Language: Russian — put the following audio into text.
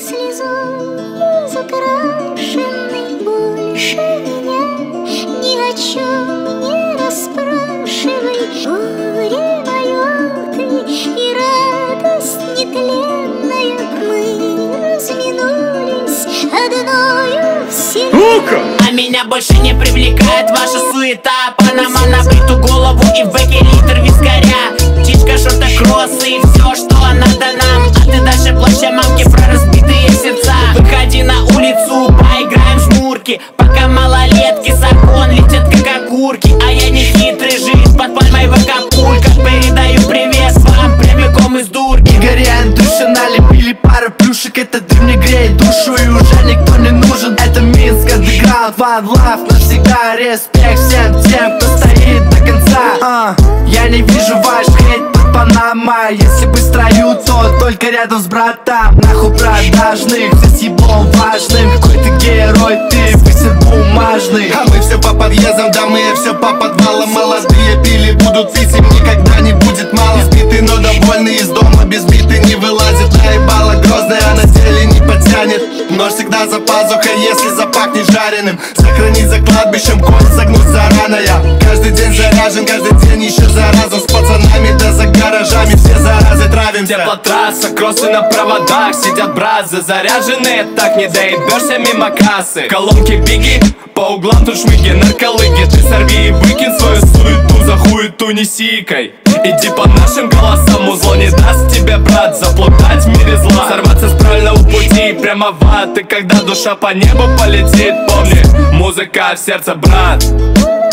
слезой закрашенный, больше меня ни о чем не расспрашивай. Горе мое ты и радость нетленная, мы разминулись одною вселенной. А меня больше не привлекает ваша суета. Панама на бриту голову и в бэке литр вискаря. Птичка, шорта, кроссы и все, что надо нам. А ты дальше плачь о мамке про разбитые сердца. Выходи на улицу, поиграем в жмурки, пока малолетки закон летят как окурки. А я не хитрый, жизнь под пальмой в Акапулько. Передаю привет вам прямиком из дурки. Игорь и Андрюша налепили пару плюшек. Это дым мне греет душу и уже никто не нужен. Это Минск, андеграунд, one love навсегда. Респект всем тем, кто стоит до конца. Я не вижу ваш хейт под Панама. Если бы строю, то только рядом с братом. Нахуй продажных, здесь еблом важным. Какой ты герой, ты высер бумажный. А мы все по подъездам, да мы все по подвалам. Молодые пили, будут пить, им никогда не будет мало. Избитый, но довольный, из дома без биты не вылазит. Наебало грозное, а на теле не потянет. Нож всегда за пазухой, если запахнет жареным. Сохранить за кладбищем, кость загнуть зараная. Каждый день заряжен, каждый день еще заразом. С пацанами да за гаражами все заразы травимся. Теплотрасса, кроссы на проводах, сидят бразы заряженные, так не доебешься мимо кассы. Колонки биги, по углам тут шмыги, нарколыги. Ты сорви и выкинь свою суету, за хуету не сикай. Иди по нашим голосам, музло не даст тебе, брат, заплутать в мире зла. Сорваться с правильного пути прямо в ад. И когда душа по небу полетит, помни, музыка в сердце, брат.